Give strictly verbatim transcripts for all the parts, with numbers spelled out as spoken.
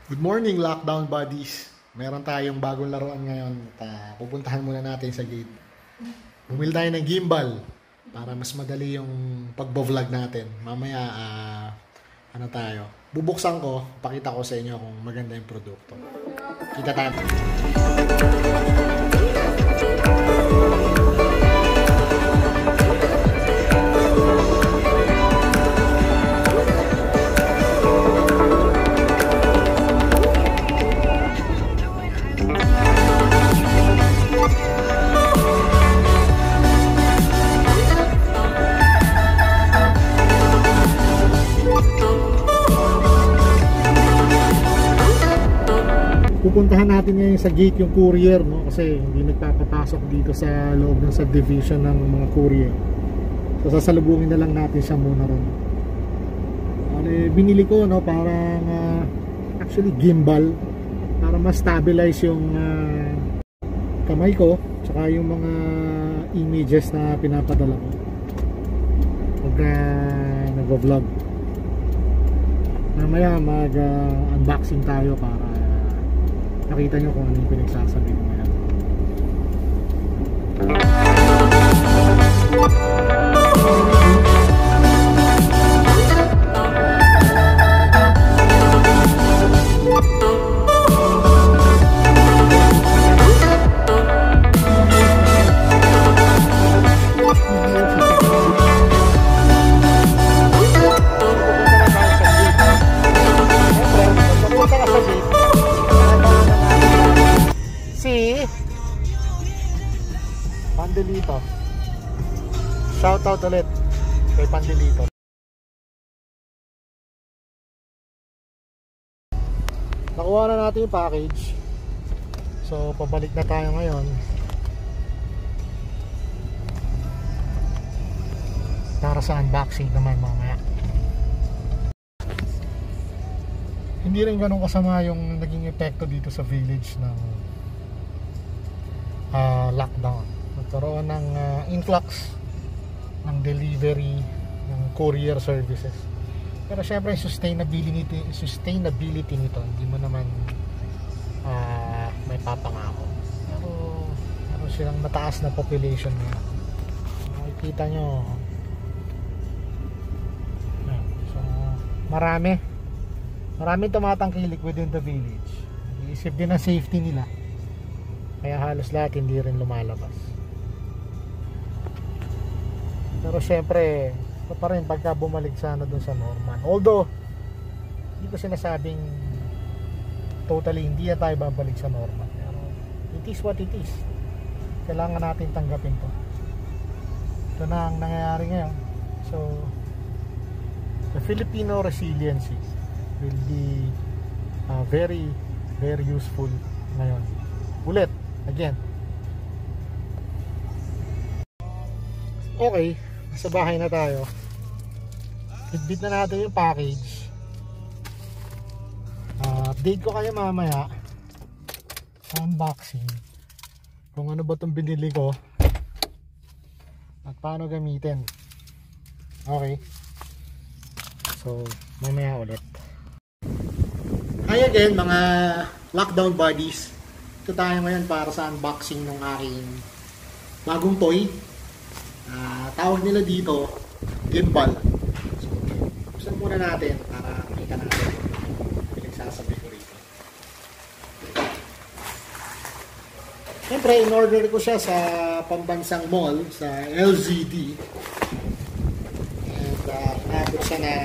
Good morning, lockdown buddies. Meron tayong bagong laruan ngayon. At, uh, pupuntahan muna natin sa gate. Bumili tayo ng gimbal para mas madali yung pagbo-vlog natin. Mamaya, uh, ano tayo? Bubuksan ko, pakita ko sa inyo kung maganda yung produkto. Kita tayo. Pupuntahan natin ngayon sa gate yung courier, no? Kasi hindi nagpapapasok dito sa loob ng subdivision ng mga courier. So sasalubungin na lang natin siya muna ron. Ano, binili ko, no, parang uh, actually gimbal para mas stabilize yung uh, kamay ko tsaka yung mga images na pinapadala ko pag uh, nagvo-vlog. Mamaya mag uh, unboxing tayo para nakita nyo kung ano yung pinagsasabi ko ngayon. Pandilito. Shoutout ulit kay Pandilito. Nakuha na natin yung package. So pabalik na tayo ngayon. Para sa unboxing naman mamaya. Hindi rin ganun kasama yung naging epekto dito sa village ng uh, lockdown. Nagkaroon ng uh, influx ng delivery ng courier services. Pero syempre sustainability sustainability nito hindi mo naman uh, may papangako. Pero ano silang mataas na population ngayon. Makikita nyo. So marami marami tumatangkilik within the village. Iisip din ang safety nila. Kaya halos lahat hindi rin lumalabas. Pero syempre, ito pa rin pagka bumalik sana dun sa normal. Although, hindi ko sinasabing totally hindi na tayo babalik sa normal. Pero it is what it is. Kailangan natin tanggapin to. Ito na ang nangyayari ngayon. So, the Filipino resiliency will be uh, very, very useful ngayon. Ulit, again. Okay. Sa bahay na tayo. Bitbit na natin yung package. uh, Update ko kayo mamaya sa unboxing kung ano ba itong binili ko at paano gamitin. Okay. So mamaya ulit. Hi again mga lockdown buddies. Ito tayo ngayon para sa unboxing ng aking bagong toy. Uh, tawag nila dito gimbal. So, buksan muna natin para makita natin pinagsasabi ko rito. Siyempre, in-order ko siya sa pambansang mall sa L Z D and uh, nabot siya na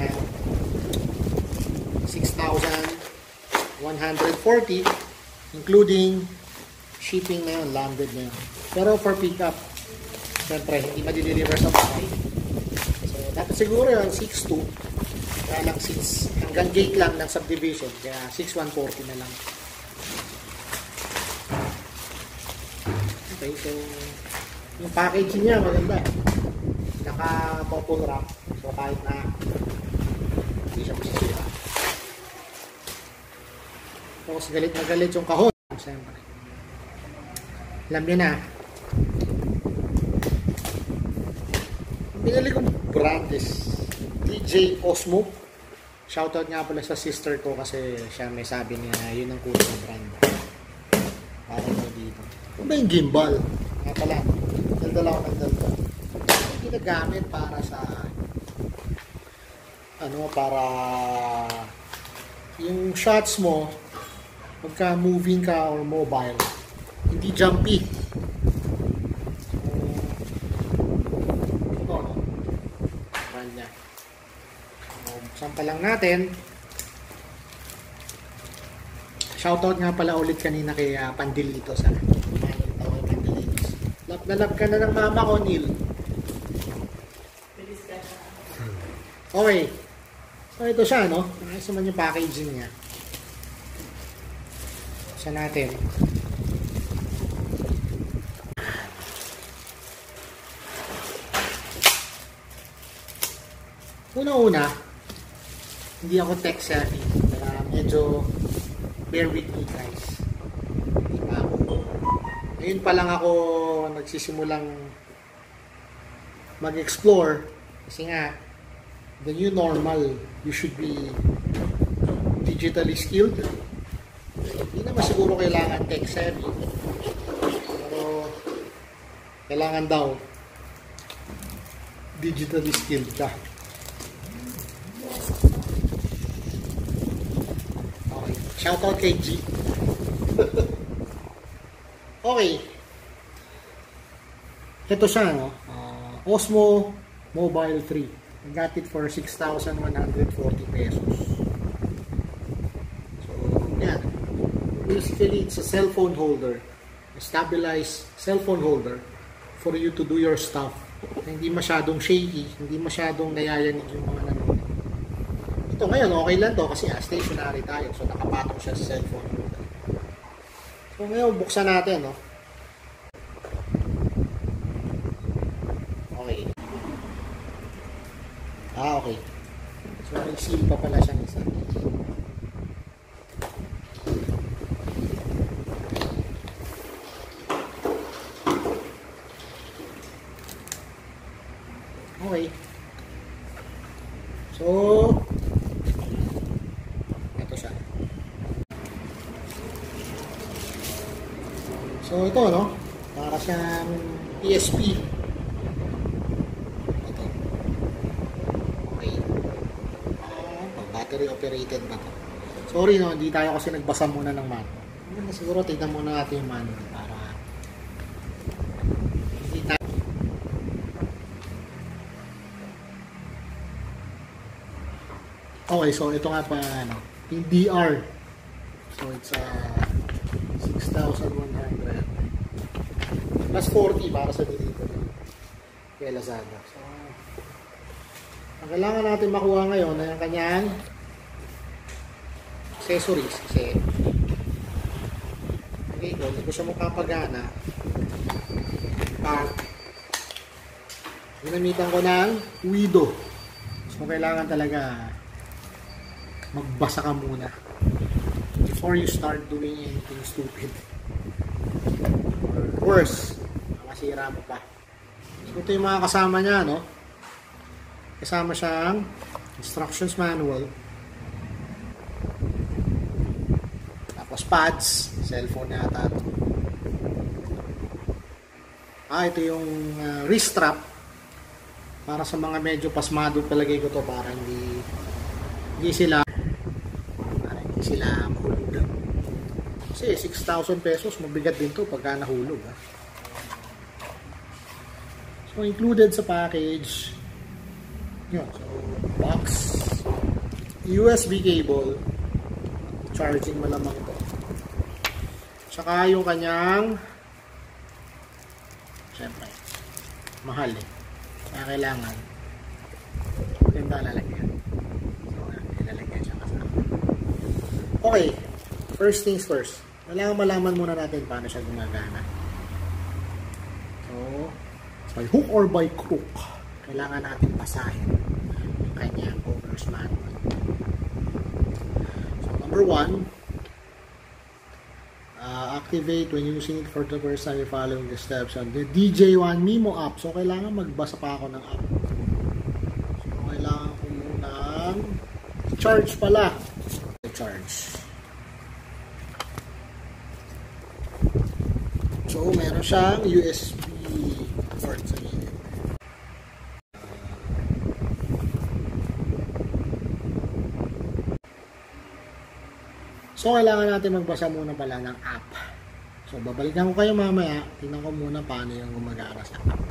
six thousand one hundred forty including shipping na yun, landed na yun. Pero for pick up siyempre, hindi ma-deliver sa bahay. So, dapat siguro yun, six two. Kaya lang six, hanggang gate lang ng subdivision. Kaya six one forty na lang. Okay, so, yung packaging niya, maganda. Naka-bubble wrap. So, kahit na hindi siya masisira. Tapos, galit na galit yung kahon. Siyempre. Alam niyo na, pinili kong brand is D J Osmo. Shoutout nga pala sa sister ko kasi siya may sabi niya yun ang cool na brand. Para mo dito. Ano ba yung gimbal? Nga pala, daldal ako ng daldal. Yung ginagamit para sa ano, para yung shots mo pagka moving ka or mobile, hindi jumpy. So, ito, brand niya. Buksan pa lang natin. Shoutout nga pala ulit kanina kay uh, Pandilito sa lap na lap ka na ng mama ko, Neil. Okay. So ito siya, no? Ayos naman yung packaging niya. Buksan natin. Una-una, hindi ako tech savvy. Kaya medyo bear with me, guys. Hindi pa ako. Ngayon pa lang ako nagsisimulang mag-explore. Kasi nga, the new normal, you should be digitally skilled. Hindi naman siguro kailangan tech savvy. Pero, kailangan daw digitally skilled ka. Shoutout kay G. Okay. Ito siya, no? Uh, Osmo Mobile three. I got it for six thousand one hundred forty pesos. So, yan. Basically, it's a cell phone holder. A stabilized cell phone holder for you to do your stuff. Hindi masyadong shaky. Hindi masyadong nayayanig yung mga nanonood. Ito ngayon, okay lang to kasi ah, stationary tayo. So, nakapatong siya sa cellphone. So, ngayon, buksan natin, no? Okay. Ah, okay. So, may seal pa pala siyang isa. Okay. So, so ito, no? Para siyang P S P. Ito. Okay. Uh, battery operated ba ito? Sorry, no? Hindi tayo kasi nagbasa muna ng manual. Siguro tignan muna natin yung manual para hindi tayo. Okay, so ito nga pa, ano, yung D R. So it's a uh, six thousand one hundred plus forty para sa delivery kay Lazada. So, ang kailangan natin makuha ngayon ay ang kanyang accessories kasi okay, kung hindi ko siya makapagana pa ginamitan ko ng Wido. So, kailangan talaga magbasa ka muna before you start doing anything stupid or worse, makasira mo pa. So, ito yung mga kasama niya, no? Kasama siyang instructions manual, tapos pads, cellphone yata ito. Ah, ito yung uh, wrist strap para sa mga medyo pasmado, palagay ko to para hindi hindi sila para hindi sila mahulog. Kasi six thousand pesos, mabigat din to pagka nahulog. Ha? So, included sa package, yun, so, box, U S B cable, charging malamang ito. Tsaka yung kanyang, syempre, mahal eh. Kaya kailangan, ganda lalagyan. So, ilalagyan siya kasama. Okay, first things first. Kailangan malaman muna natin paano siya gumagana. So, by hook or by crook, kailangan natin basahin yung kanyang owner's manual. So, number one, uh, activate when using it for the first time, following the steps on the D J one Mimo app. So, kailangan magbasa pa ako ng app. So, kailangan ko munang charge pala. Charge. So, meron siyang U S B port sa gilid. So, kailangan natin magbasa muna pala ng app. So, babalikan ko kayo mamaya. Tingnan ko muna paano yung gumagana sa app.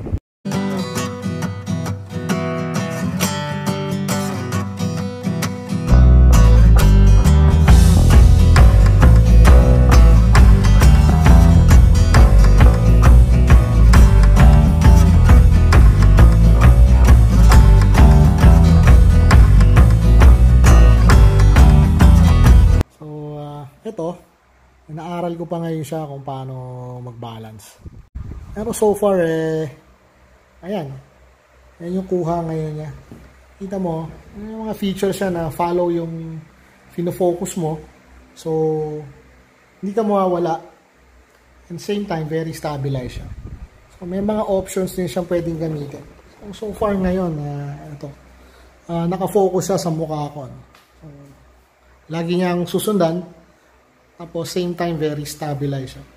Ito, inaaral ko pa ngayon siya kung paano mag-balance. Pero so far, eh, ayan, yan yung kuha ngayon niya. Kita mo, yung mga features siya na follow yung fino-focus mo. So, hindi ka mawawala. And same time, very stabilized siya. So, may mga options din siyang pwedeng gamitin. So, so far ngayon, uh, ito, uh, nakafocus siya sa mukha ko. So, lagi niyang susundan. Tapos, same time, very stabilized siya.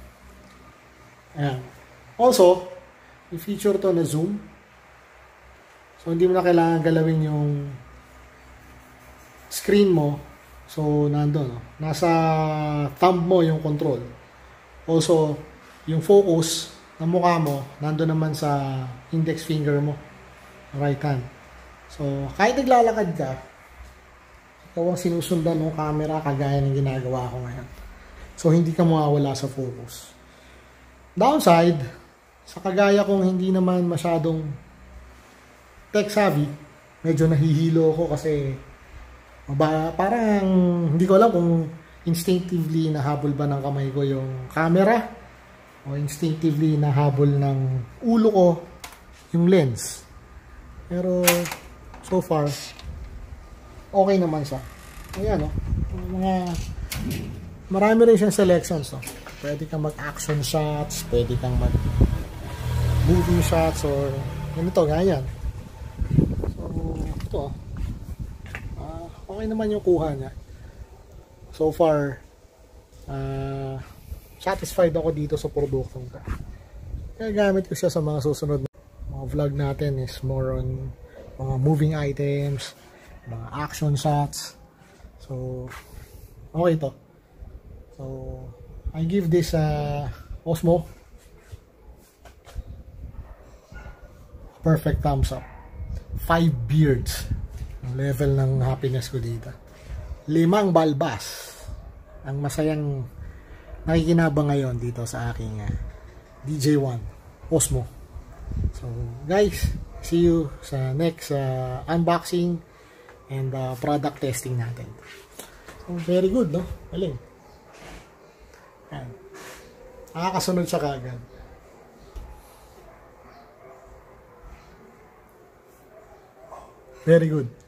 Ayan. Also, yung feature to na zoom. So, hindi mo na kailangan galawin yung screen mo. So, nandun. No? Nasa thumb mo yung control. Also, yung focus ng mukha mo, nandun naman sa index finger mo. Right hand. So, kahit naglalakad ka, ikaw ang sinusundan ng camera kagaya ng ginagawa ko ngayon. So, hindi ka mawawala sa focus. Downside, sa kagaya kong hindi naman masyadong tech savvy, medyo nahihilo ko kasi maba, parang hindi ko alam kung instinctively nahabol ba ng kamay ko yung camera o instinctively nahabol ng ulo ko yung lens. Pero, so far, okay naman siya. Ayan, no? Mga, marami rin siyang selections, no? Pwede kang mag-action shots, pwede kang mag-movie shots, or ganito, ganyan. So, ito, uh, okay naman yung kuha niya. So far, uh, satisfied ako dito sa produktong ka. Kaya gamit ko siya sa mga susunod na mga vlog natin is more on mga moving items, mga action shots. So, okay to. So, I give this uh, Osmo perfect thumbs up. Five beards ang level ng happiness ko dito. Limang balbas ang masayang nakikinabang ngayon dito sa aking uh, D J one Osmo. So, guys, see you sa next uh, unboxing and uh, product testing natin. So, very good, no? Galing. Ayan. Nakakasunod siya kaagad. Very good.